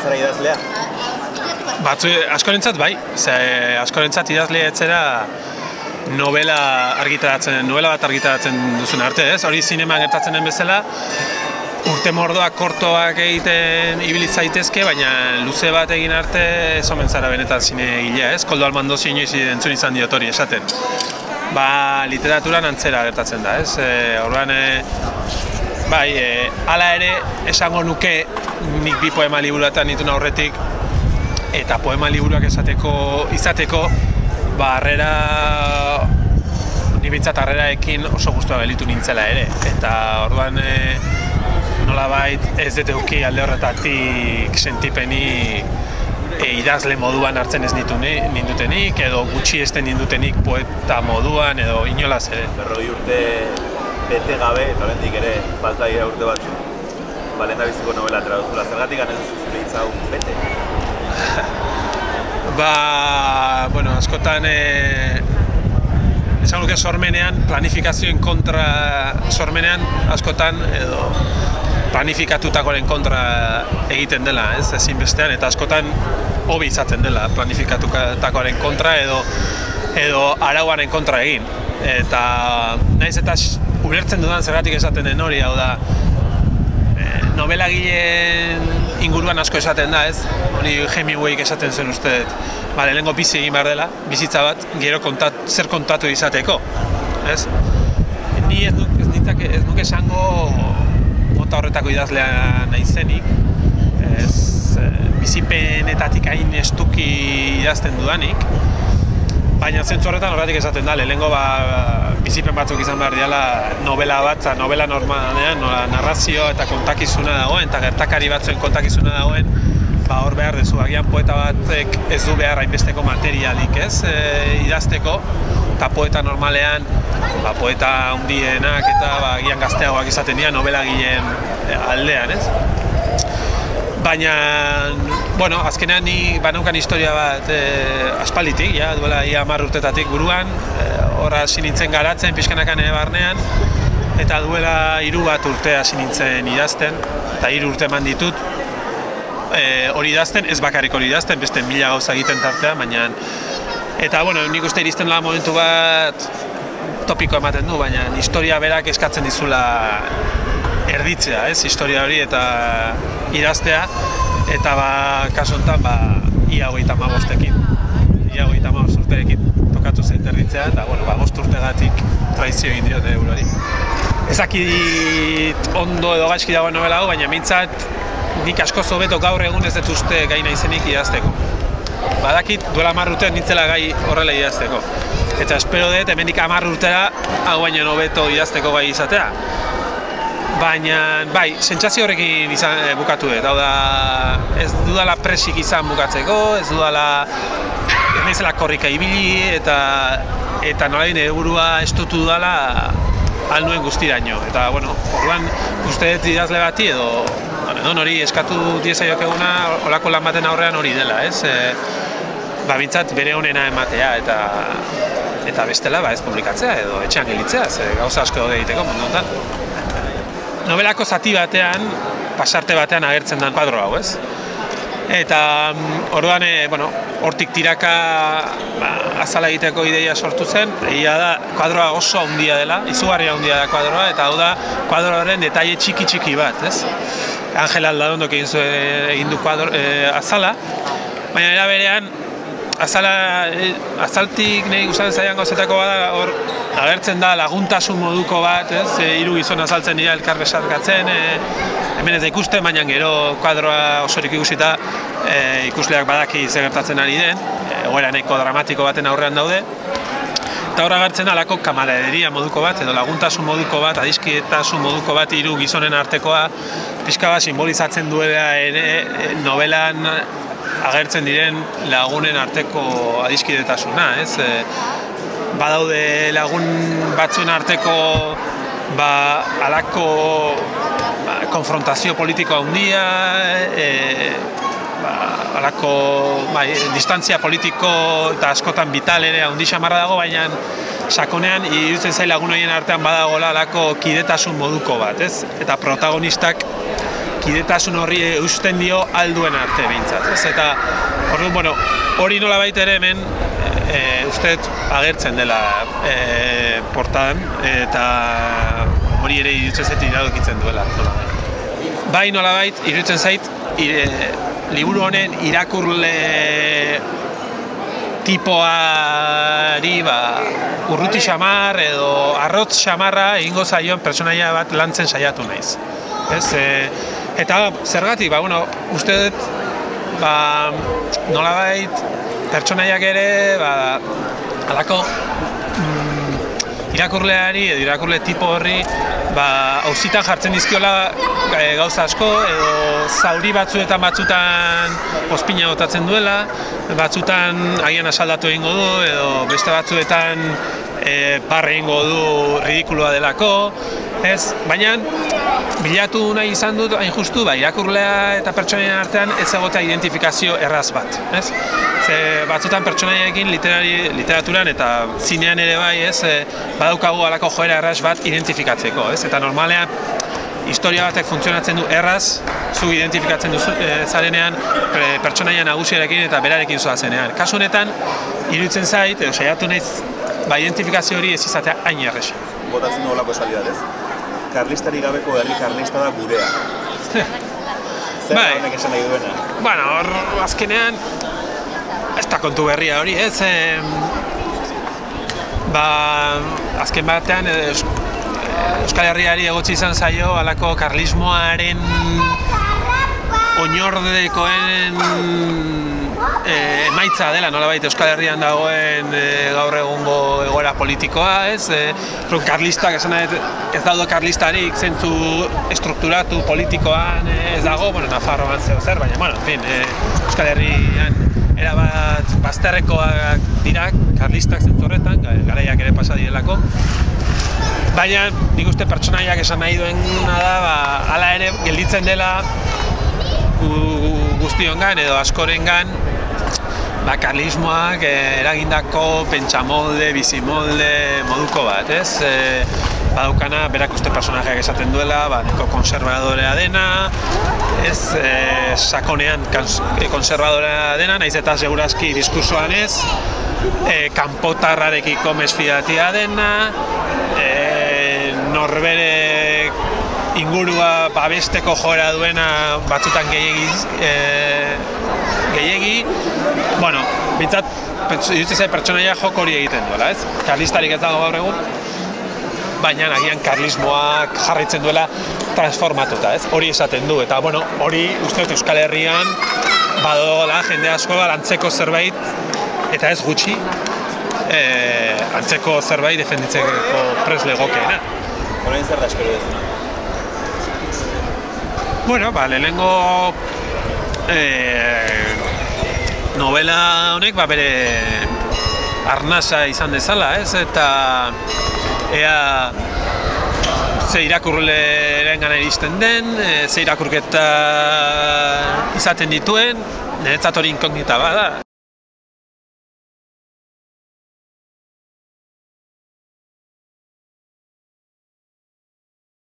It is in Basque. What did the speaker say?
zara idazlea? Askorentzat bai, askorentzat idazlea etzera novela bat argitaratzen duzun arte, ez? Hori zineman gertatzen den bezala, urte mordoak, kortoak egiten ibili zaitezke, baina luze bat egin arte ez omen zara benetan zine egilea, ez? Koldo Almandozi inoiz entzun izan diot hori esaten. Literaturan antzera gertatzen da, ez? Orduan, bai, hala ere esango nuke nik bi poema liburuetan nituen aurretik, eta poema liburuak izateko, ni bintzat harreraekin oso gustua gelitu nintzela ere. Eta orduan nolabait ez dut eduki alde horretatik sentipeni idazle moduan hartzen ez nindutenik, edo gutxi esten nindutenik poeta moduan, edo inolaz ere. 40 urte bete gabe, eta oraindik ere falta dira urte batzuk. Lehendabiziko novela traduzula, zergatik ez duzu zure hitza hau bete? Askotan esan nuke sormenean, planifikazioen kontra sormenean, askotan edo planifikatutakoaren kontra egiten dela, ez ezinbestean, eta askotan hobi izaten dela planifikatutakoaren kontra edo arauaren kontra egin. Eta naiz eta ulertzen dudan zergatik esaten den hori, hau da, novelagileen inguruan asko esaten da, ez? Hori Hemingwayk esaten zuen uste dut. Lehenengo bizi egin behar dela, bizitza bat, gero zer kontatu izateko, ez? Ni ez nuke esango mota horretako idazlea naizenik, bizipenetatik hain estuki idazten dudanik, baina zentzu horretan horretik esaten da, lehenengo bizipen batzuk izan behar diala novela bat, novela normalean, narrazio eta kontakizuna dagoen, eta gertakari batzuen kontakizuna dagoen, hor behar dezu, agian poeta batek ez du behar hainbesteko materialik, ez, idazteko, eta poeta normalean, poeta handienak eta agian gazteagoak izaten dira novelagileen aldean, ez? Baina, azkenean ni baneukan historia bat aspalditik, duela 10 urtetatik buruan, horra hasi nintzen garatzen, pixkanakan ere barnean, eta duela 3 urte hasi nintzen idazten, eta 3 urte eman ditut, hori idazten, ez bakarrik hori idazten, beste 1000 gauza egiten tartean, baina... Eta, nik uste iristen da momentu bat topiko ematen du, baina historia berak eskatzen dizula erditzea, ez, historia hori eta idaztea, eta kasu honetan, ia 35 urterekin tokatu zait erditzea, eta, 5 urtegatik traizio egin diote eurari. Ezakit ondo edo gaizki dagoen novela hau, baina mintzat nik asko hobeto gaur egun ez dut uste gai naizenik idazteko. Badakit duela 10 urtean nintzela gai horrela idazteko. Eta espero dut hemendik 10 urtera hau baino hobeto idazteko gai izatea. Baina, sentsazio horrekin bukatu dut. Hau da, ez dudala presik izan bukatzeko, ez naizela korrika ibili, eta nola nire burua estutu dudala ahal nuen guztiraino. Eta, orduan uste dut idazle bati edo hori eskatu diezaiok eguna olako lan baten aurrean hori dela, ez? Bintzat bere honena ematea eta bestela ez publikatzea edo etxean gelitzea, gauza asko daude egiteko mundu honetan. Novelako zati batean, pasarte batean agertzen den kuadro hau, ez? Eta orduan, hortik tiraka azala egiteko ideia sortu zen, egia da, kuadroa oso handia dela, izugarria handia da kuadroa, eta hau da, kuadroaren detaile txiki bat, ez? Angel Aldadondok egin du azala, baina era berean, azaltik nahi gustatzen zaidan gauzetako bada, hor agertzen da laguntasun moduko bat, ez? 3 gizon azaltzen dira elkar besarkatzen, hemen ez da ikusten, baina gero kuadroa osorik ikusita ikusleak badaki zer gertatzen ari den, egoera nahiko dramatiko baten aurrean daude. Eta hor agertzen alako kamaraderia moduko bat, edo laguntasun moduko bat, adiskidetasun moduko bat 3 gizonen artekoa, pixka bat simbolizatzen duela ere novelan agertzen diren lagunen arteko adiskidetasuna, ez? Badaude lagun batzuen arteko alako konfrontazio politiko handia, alako distantzia politiko eta askotan vital ere handi xamarra dago, baina sakonean iruditzen zail lagun horien artean badagoela alako kidetasun moduko bat, ez? Eta protagonistak kidetasun horri eusten dio alduen arte behintzat, ez? Eta orduan, bueno, hori nolabait ere hemen uste agertzen dela portadan, eta hori ere iruditzen zait iradokitzen duela nolabait. Bai nolabait iruditzen zait liburu honen irakurle tipoari urruti xamar edo arrotz xamarra egingo zaion pertsonaia bat lantzen saiatu naiz. Eta zergatik, uste dut nolabait pertsonaiak ere halako irakurleari edo irakurle tipo horri auzitan jartzen dizkiola gauza asko edo zauri batzutan ospina botatzen duela, batzutan agian asaldatu egingo du edo beste batzuetan barre egingo du ridikulua delako, ez? Baina bilatu nahi izan dut hain justu irakurlea eta pertsonaien artean ez egotea identifikazio erraz bat, ez? Batzutan pertsonaiekin literaturan eta zinean ere bai, ez, badaukagu halako joera erraz bat identifikatzeko, ez? Eta normalean historia batek funtzionatzen du erraz, zu identifikatzen duzu zarenean pertsonaia nagusiarekin eta berarekin zoazenean. Kasu honetan, iruditzen zait, edo saiatu naiz, identifikazio hori ez izatea hain erresa. Botatzen du holako esaldiadez. Karlistari gabeko herri karlista da gurea. Zer honek esan nahi duena? Hor azkenean, ez da kontu berria hori, ez? Azken batean Euskal Herriari egotzi izan zaio halako karlismoaren oinordekoen emaitza dela nolabait Euskal Herrian dagoen gaur egungo egoera politikoa, ez? Karlistak esan ez daude karlistarik zentzu estrukturatu politikoan ez dago, Nafarroan zeo zer, baina, Euskal Herrian erabat bazterrekoak dira karlistak zentzu horretan, garaiak ere pasa direlako. Baina nik uste pertsonaiak esan nahi duena da, hala ere gelditzen dela guztiongan edo askorengan karlismoak eragindako pentsamolde, bizimolde moduko bat, ez? Badaukana, berak uste personajeak esaten duela, neko konservadorea dena, ez, sakonean konservadorea dena, nahiz eta segurazki diskursoan ez, kanpotarrarekiko mesfidatia dena, norbere ingurua babesteko joera duena batzutan gehiegi. Bintzat, iruditzen zait pertsonaia joko hori egiten duela, ez? Karlistarik ez dago gaur egun, baina agian karlismoak jarraitzen duela transformatuta, ez? Hori esaten du, eta hori uste dut Euskal Herrian badola jende asko antzeko zerbait, eta ez gutxi, antzeko zerbait defenditzeko prest legokeena. Horain zer da espero dezuna? Lehenengo novela honek bere arnasa izan dezala, ez? Eta ea ze irakurleren gana iristen den, ze irakurketa izaten dituen, niretzat hori inkognita bada,